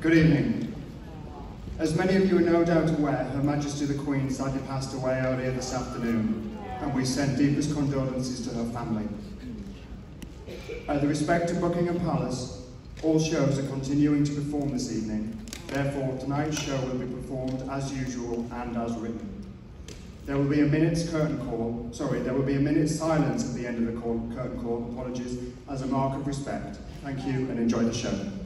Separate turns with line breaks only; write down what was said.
Good evening. As many of you are no doubt aware, Her Majesty the Queen sadly passed away earlier this afternoon, and we send deepest condolences to her family. At the respect of Buckingham Palace, all shows are continuing to perform this evening. Therefore, tonight's show will be performed as usual and as written. There will be a minute's silence at the end of the curtain call, apologies, as a mark of respect. Thank you and enjoy the show.